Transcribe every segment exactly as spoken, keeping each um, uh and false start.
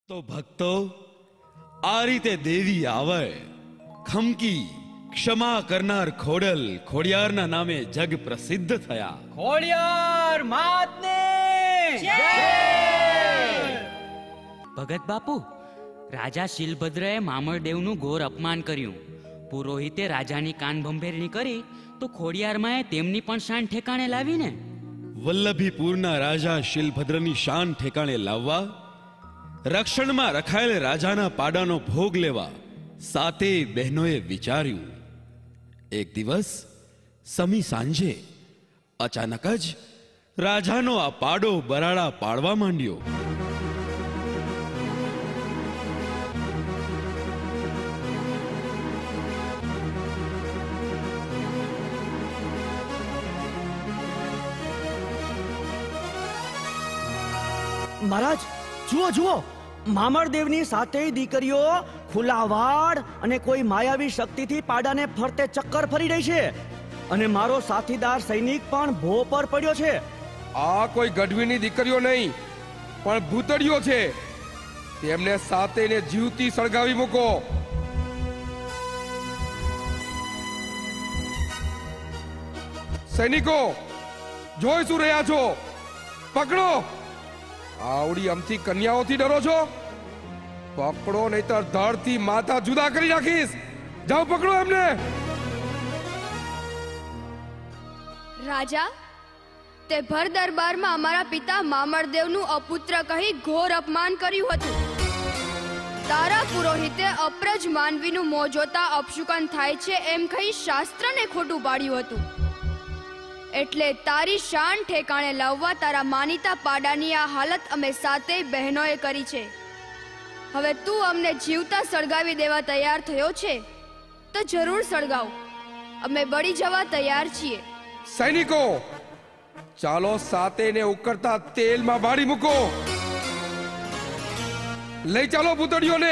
તો ભક્તો, આ રીતે દેવી આવે ખમકી ક્ષમા કરનાર ખોડલ ખોડિયારના નામે જગ પ્રસિદ્ધ થયા. ખોડિયાર માતને જય! ભગત બાપુ, રાજા શિલભદ્રએ મામરદેવનું ઘોર અપમાન કર્યું. પુરોહિતે રાજાની કાન ભંભેરણી કરી તો ખોડિયારમાંએ તેમની પણ શાન ઠેકાણે લાવીને. વલ્લભીપુરના રાજા શિલભદ્રની શાન ઠેકાણે લાવવા, રક્ષણમાં રખાયેલ રાજાના પાડાનો ભોગ લેવા સાતેય બહેનોએ વિચાર્યું. એક દિવસ સમી સાંજે અચાનક જ રાજાનો આ પાડો બરાડા પાડવા માંડ્યો. મહારાજ, જુઓ જુઓ, મામરદેવની સાતેય દીકરીઓ ખુલ્લા વાડ અને કોઈ માયાવી શક્તિથી પાડાને ફરતે ચક્કર ફરી રહી છે, અને મારો સાથીદાર સૈનિક પણ ભો પર પડ્યો છે. આ કોઈ ગઢવીની દીકરીઓ નહીં, પણ ભૂતડીઓ છે. તેમને સાતેયને જીવતી સળગાવી મૂકો. સૈનિકો, જોઈ શું રહ્યા છો? પકડો! આવડી અમથી કન્યાઓથી ડરો છો? પકડો, નહીતર ધડથી માથા જુદા કરી નાખીશ. જાઓ, પકડો એમને. રાજા, તે ભર દરબારમાં અમારા પિતા મામરદેવનું અપુત્ર કહી ઘોર અપમાન કર્યું હતું. તારા પુરોહિતે અપ્રજ માનવીનું મોં જોતા અપશુકન થાય છે એમ કહી શાસ્ત્રને ખોટું પાડ્યું હતું. એટલે તારી શાન ઠેકાણે લાવવા તારા માનીતા પાડાની આ હાલત અમે સાતેય બહેનોએ કરી છે. હવે તું અમને જીવતા સળગાવી દેવા તૈયાર થયો છે તો જરૂર સળગાવ. અમે બળી જવા તૈયાર છીએ. સૈનિકો, ચાલો સાતેયને ઉકળતા તેલમાં બાળી મૂકો. લઈ ચાલો ભૂતડીઓને.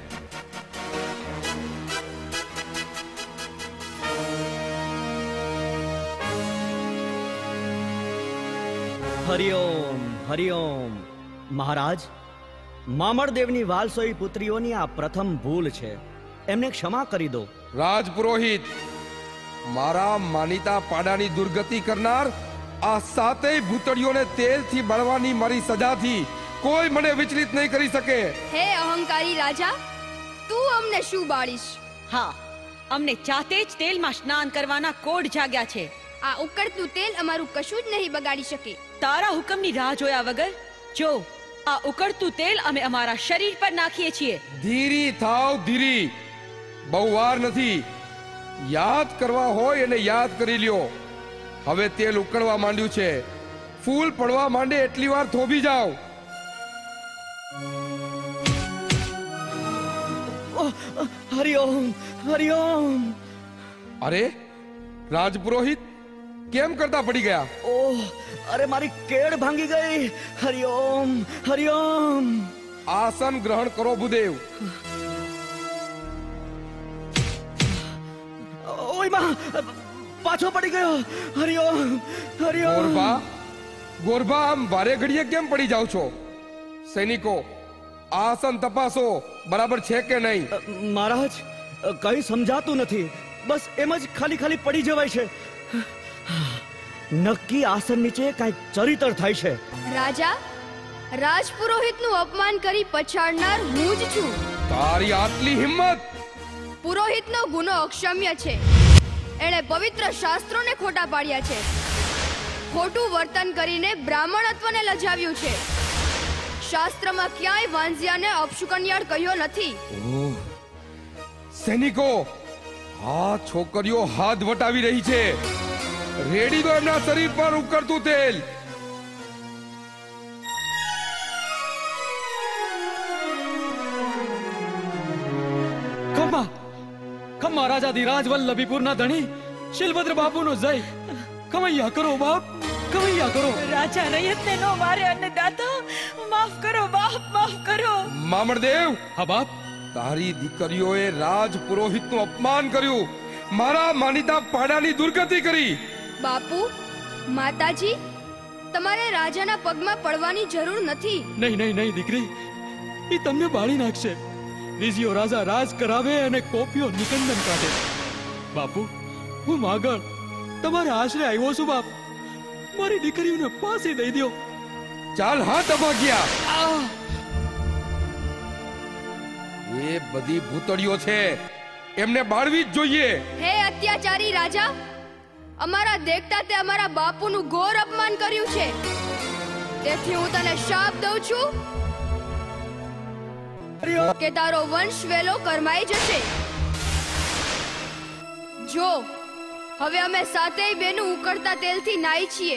હરિઓમ હરિઓમ. મહારાજ, મામરદેવની વાલસોઈ પુત્રીઓની આ પ્રથમ ભૂલ છે, એમને ક્ષમા કરી દો. રાજપુરોહિત, મારા માનીતા પાડાની દુર્ગતિ કરનાર આ સાતેય ભૂતડીઓને તેલથી બળવાની મારી સજાથી કોઈ મને વિચલિત નહીં કરી શકે. હે અહંકારી રાજા, તું અમને શું બાળીશ? હા, અમને જાતે જ તેલમાં સ્નાન કરવાના કોડ જાગ્યા છે. આ ઉકળતું તેલ અમારું કશું જ નહીં બગાડી શકે. તારા હુકમની રાહ જોયા વગર જો આ ઉકળતું તેલ અમે અમારા શરીર પર નાખીએ છીએ. ધીરી થાવ, ધીરી. બહુ વાર નથી. યાદ કરવા હોય એને યાદ કરી લ્યો. હવે તેલ ઉકળવા માંડ્યું છે. ફૂલ પડવા માંડે એટલી વાર થોભી જાઓ. હરિઓમ હરિઓમ. અરે રાજપુરોહિત, કેમ કરતા પડી ગયા? ઓહ, અરે મારી કેડ ભાંગી ગઈ. હરિઓમ હરિઓમ. આસન ગ્રહણ કરો ભૂદેવ. ઓય માં, પાછો પડી ગયો. હરિઓમ હરિઓમ. ગોરબા, ગોરબા, આમ ભારે ઘડીએ કેમ પડી જાવ છો? સૈનિકો, આસન તપાસો, બરાબર છે કે નહીં? મહારાજ, કઈ સમજાતું નથી. બસ એમ જ ખાલી ખાલી પડી જવાય છે. નક્કી આસન નીચે કઈક ચરિત્ર થાય છે. રાજા, રાજપુરોહિતનું અપમાન કરી પછાડનાર હું જ છું. તારી આટલી હિંમત! પુરોહિતનો ગુનો અક્ષમ્ય છે. એણે પવિત્ર શાસ્ત્રોને ખોટા પાડ્યા છે. ખોટું વર્તન કરીને બ્રાહ્મણત્વને લજાવ્યું છે. શાસ્ત્રમાં ક્યાંય વાંઝિયાને અપશુકન્યાળ કહ્યો નથી. ઓહ, સૈનિકો, આ છોકરીઓ હાથ વટાવી રહી છે. રેડી દો એમના શરીર પર ઉકળતું તેલ. ખમ્મા ખમ્મા રાજાધિરાજ વલ્લભીપુરના ધણી શિલભદ્ર બાપુનો જય. કમૈયા કરો બાપ, કમૈયા કરો. રાજા રૈયતને નો મારે અને દાદા માફ કરો બાપ, માફ કરો. મામરદેવ, હા બાપ. તારી દીકરીઓએ રાજ પુરોહિતનું અપમાન કર્યું, મારા માનીતા પાડાની દુર્ગતિ કરી. બાપુ, માતાજી, તમારે રાજાના પગમાં પડવાની જરૂર નથી. નહીં નહીં નહીં દીકરી, એ તમને બાળી નાખશે. રીઝિયો રાજા રાજ કરાવે અને કોપીઓ નિકંદન કાઢે. બાપુ, હું માગણ તમારે આશરે આવ્યો છું. બાપ, મારી દીકરીઓને પાસી દઈ દો. ચાલ હા દબાગ્યા. એ બધી ભૂતળીઓ છે, એમને બાળવી જ જોઈએ. હે અત્યાચારી રાજા, અમારા દેખતા તે અમારા બાપુનું ઘોર અપમાન કર્યું છે. તેથી હું તને શાપ દઉં છું કે તારો વંશ વેલો કરમાઈ જશે. જો હવે અમે સાતેય બેનું ઉકળતા તેલથી નાઈ છીએ.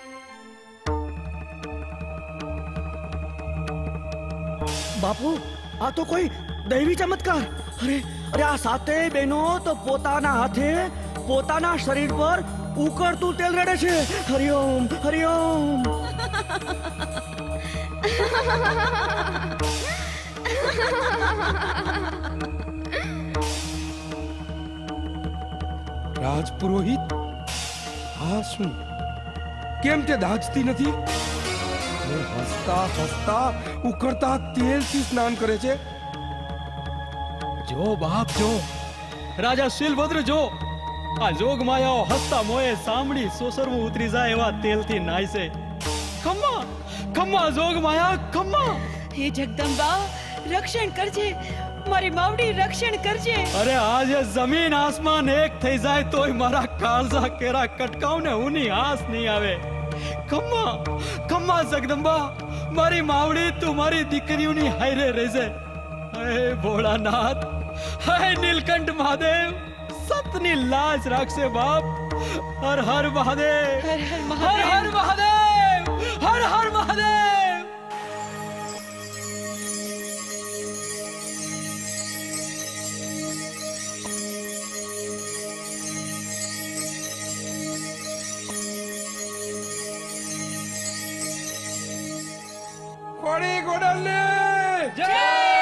બાપુ, આ તો કોઈ દૈવી ચમત્કાર. અરે અરે આ સાતેય બહેનો તો પોતાના હાથે પોતાના શરીર પર ઉકળતું તેલ રેડે છે. હરિઓમ હરિઓમ. રાજપુરોહિત, હા શું? કેમ તે દાજતી નથી? એ હસતા હસતા ઉકળતા તેલથી સ્નાન કરે છે. જો બાપ, જો રાજા શિલભદ્ર, જો આ જોગ માયાઓ હસતા મોએ સાંભળી સોસરવું ઉતરી જાય એવા તેલથી નાય છે. ખમ્મા ખમ્મા જોગ માયા, ખમ્મા. હે જગદંબા, રક્ષણ કરજે મારી માવડી, રક્ષણ કરજે. અરે આજે જમીન આસમાન એક થઈ જાય તોય મારા કાળજા કેરા કટકાવને ઉની આસ નહીં આવે. ખમ્મા ખમ્મા જગદંબા, મારી માવડી તું મારી દીકરીઓની હારે રહેજે. હે ભોળાનાથ, હે નીલકંઠ મહાદેવ, સતની લાજ રાખશે બાપ. હર હર મહાદેવ, હર હર હર મહાદેવ. હર મહાદેવ, હર હર મહાદેવ. કોળી ગોડલને જય.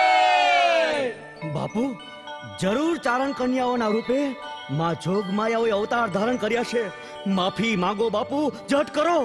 બાપુ, જરૂર ચારણ કન્યાઓના રૂપે માં જોગ માયાઓએ અવતાર ધારણ કર્યા છે. માફી માંગો બાપુ, ઝટ કરો.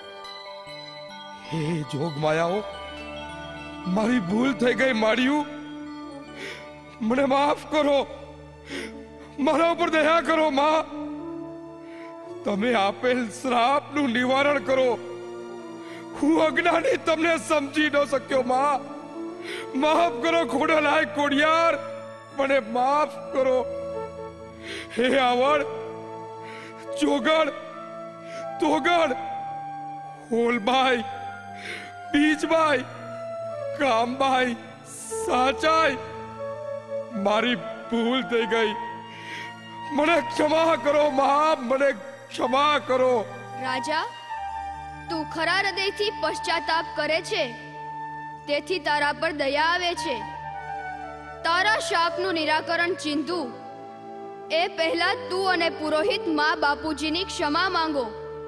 હે જોગ માયાઓ, મારી ભૂલ થઈ ગઈ. માર્યું, મને માફ કરો. મારા ઉપર દયા કરો માં. તમે આપેલ શ્રાપનું નિવારણ કરો. હું અજ્ઞાની તમને સમજી ન શક્યો માં. માફ કરો ખોડલાય કોડિયાર, મને માફ કરો. હે આવડ, ચોગડ, તોગડ, હોલબાઈ, બીજબાઈ, કામબાઈ, સાચાઈ, મારી ભૂલ થઈ ગઈ. મને ક્ષમા કરો માં, મને ક્ષમા કરો. રાજા, તું ખરા હૃદયથી પશ્ચાતાપ કરે છે, તેથી તારા પર દયા આવે છે. તારા શાપનું નિરાકરણ ચિંતું એ પહેલા તું અને પુરોહિત માં બાપુજીની ક્ષમા માંગો.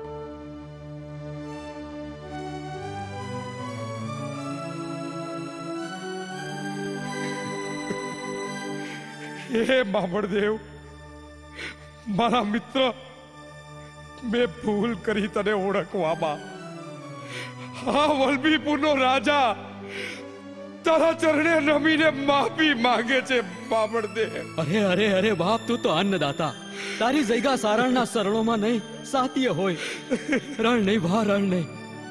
હે મામળદેવ, મારા મિત્ર, મેં ભૂલ કરી તને ઓળખવામાં. હા, વલભીપુરનો રાજા તારા ચરણે નમીને માફી માંગે છે મામળદેવ. અરે અરે અરે બાપ, તું તો અન્નદાતા. તારી જગ્યા સારણના સરળોમાં નહીં, સાતીય હોય. રણ નહીં ભા, રણ નહીં.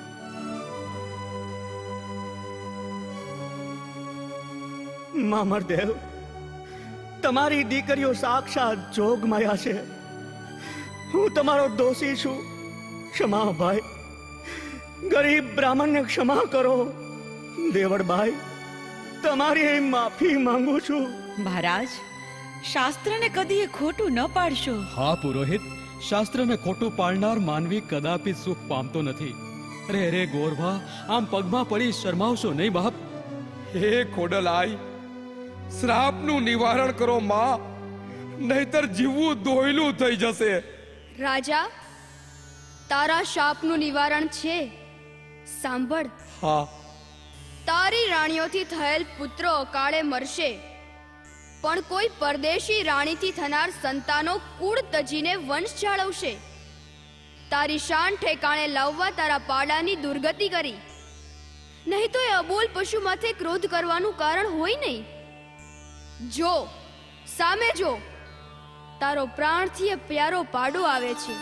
મામરદેવ, તમારી દીકરીઓ સાક્ષાત જોગ માયા છે. હું તમારો દોષી છું. ક્ષમા ભાઈ. ગરીબ બ્રાહ્મણને ક્ષમા કરો. દેવળભાઈ, તમારી માફી માંગુ છું. મહારાજ, શાસ્ત્રને કદી ખોટું ન પાડશો. હા પુરોહિત, શાસ્ત્રને ખોટું પાળનાર માનવી કદાપી સુખ પામતો નથી. રે રે ગોરભા, આમ પગમાં પડી શરમાવશો નહીં બાપ. હે ખોડલાઈ, શ્રાપનું નિવારણ કરો માં, નહીતર જીવવું દોયલું થઈ જશે. રાજા, તારા શાપનું નિવારણ છે. સાંભળ. હા. તારી રાણીઓથી થયેલ પુત્રો અકાળે મરશે, પણ કોઈ પરદેશી રાણીથી થનાર સંતાનો કુળ તજીને વંશ જાળવશે. તારી શાન ઠેકાણે લાવવા તારા પાડાની દુર્ગતિ કરી. નહીં તો એ અબોલ પશુ માથે ક્રોધ કરવાનું કારણ હોય નહીં. જો સામે જો, તારો પ્રાણથી એ પ્યારો પાડો આવે છે.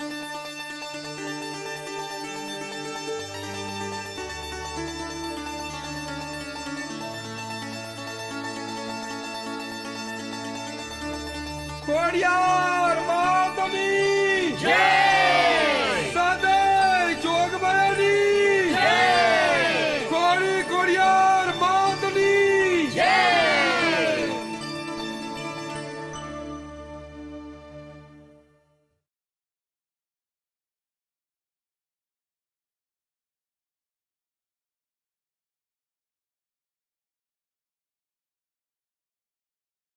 ખોડિયાર માતની જય